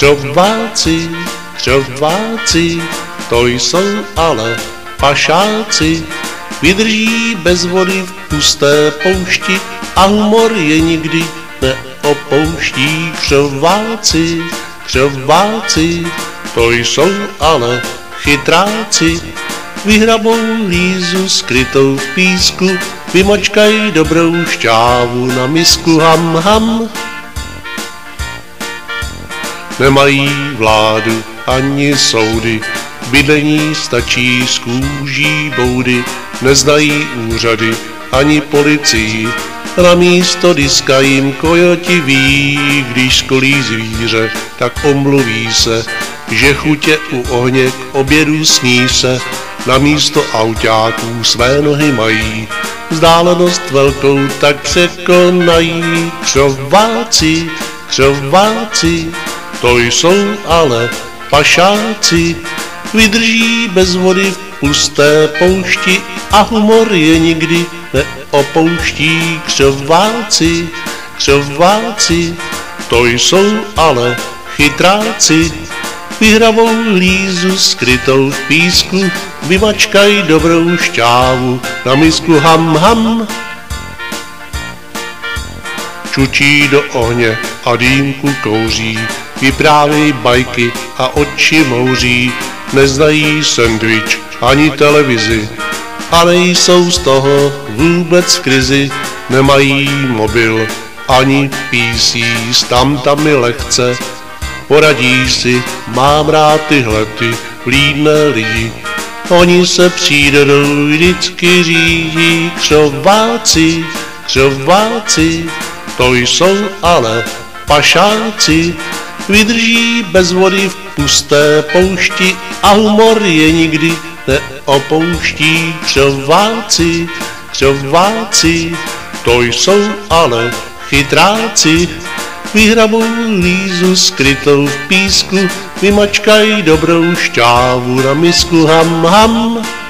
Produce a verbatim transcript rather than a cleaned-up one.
Křováci, křováci, to jsou ale pašáci, vydrží bez vody v pusté poušti a humor je nikdy neopouští. Křováci, křováci, to jsou ale chytráci, vyhrabou lízu skrytou v písku, vymačkají dobrou šťávu na misku. Ham, ham. Nemají vládu ani soudy, bydlení stačí z kůží boudy, neznají úřady ani policii, na místo diska jim kojoti ví, když skolí zvíře, tak omluví se, že chutě u ohně k obědu sní se, na místo autáků své nohy mají, vzdálenost velkou tak překonají. Křováci, křováci, to jsou ale pašáci, vydrží bez vody v pusté poušti a humor je nikdy neopouští. Křováci, křováci, to jsou ale chytráci, vyhrabou lízu skrytou v písku, vymačkají dobrou šťávu na misku. Ham, ham. Čučí do ohně a dýmku kouří, vyprávějí bajky a oči mouří, neznají sendvič ani televizi a nejsou z toho vůbec v krizi, nemají mobil ani P C, s tamtami lehce poradí si, mám rád tyhle ty vlídné lidi, oni se přírodou vždycky řídí. Křováci, křováci, to jsou ale pašáci, vydrží bez vody v pusté poušti a humor je nikdy neopouští. Křováci, křováci, to jsou ale chytráci, vyhrabou lízu skrytou v písku, vymačkají dobrou šťávu na misku. Ham, ham.